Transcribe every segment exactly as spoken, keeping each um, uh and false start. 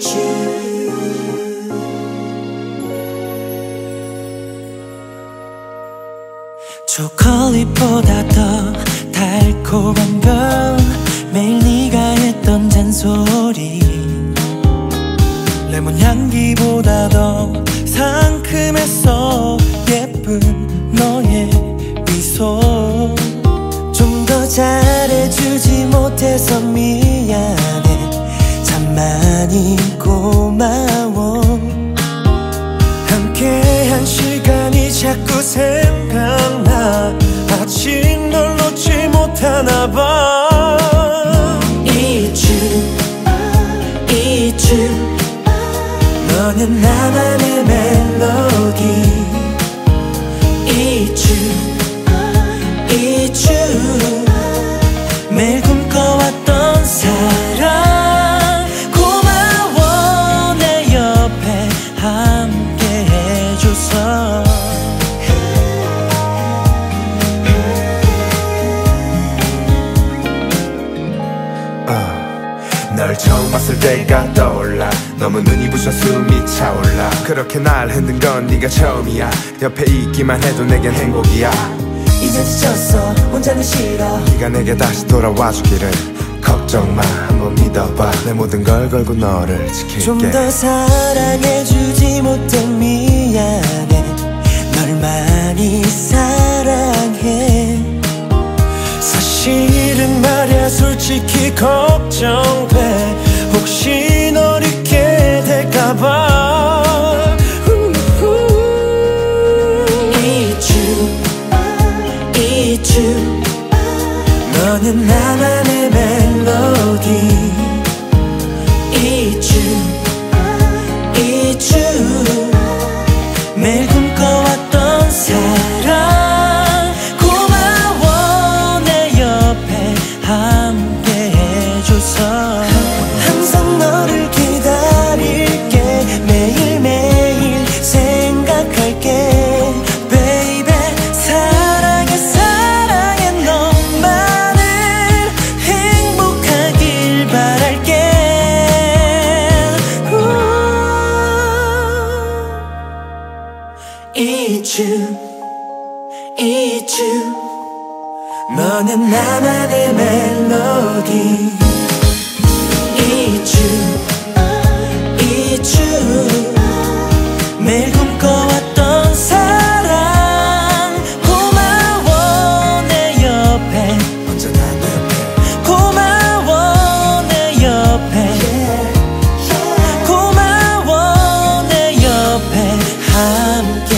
초콜릿보다 더 달콤한 건 매일 네가 했던 잔소리. 레몬 향기보다 더 상큼했어 예쁜 너의 미소. 좀 더 잘해주지 못해서 미안해. 참 많이 고마워. 함께한 시간이 자꾸 생각나. 아직 널 놓지 못하나봐. It's you, it's you. 너는 나만의 멜로디. It's you, it's you. 매일 꿈꿔왔던 사랑. 고마워 내 옆에 함께 해줘서. 널 처음 봤을 때가 떠올라. 너무 눈이 부셔 숨이 차올라. 그렇게 날 흔든 건 네가 처음이야. 옆에 있기만 해도 내겐 행복이야. 이제 지쳤어 혼자는 싫어. 네가 내게 다시 돌아와 주기를. 걱정 마 한번 믿어봐. 내 모든 걸 걸고 너를 지킬게. 좀 더 사랑해주지 못해 미안해. 널 많이 사랑해. 사실은 말야 솔직히 걱정돼. 혹시 널 잊게 될까봐. It's you, it's you. 너는 나만의 멜로디. It's you, it's you. 매일 꿈꿔왔던 사랑. 고마워 내 옆에 함께 해줘서. 항상 너를 기다릴게. 매일매일 생각할게. Baby 사랑해 사랑해. 너만을 행복하길 바랄게. It's you, it's you. 너는 나만의 멜로디. It's you, it's you. 매일 꿈꿔왔던 사랑. 고마워 내 옆에. 언제나 내 옆에. 고마워 내 옆에. yeah, yeah. 고마워 내 옆에 함께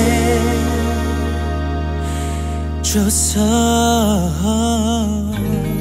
해줘서.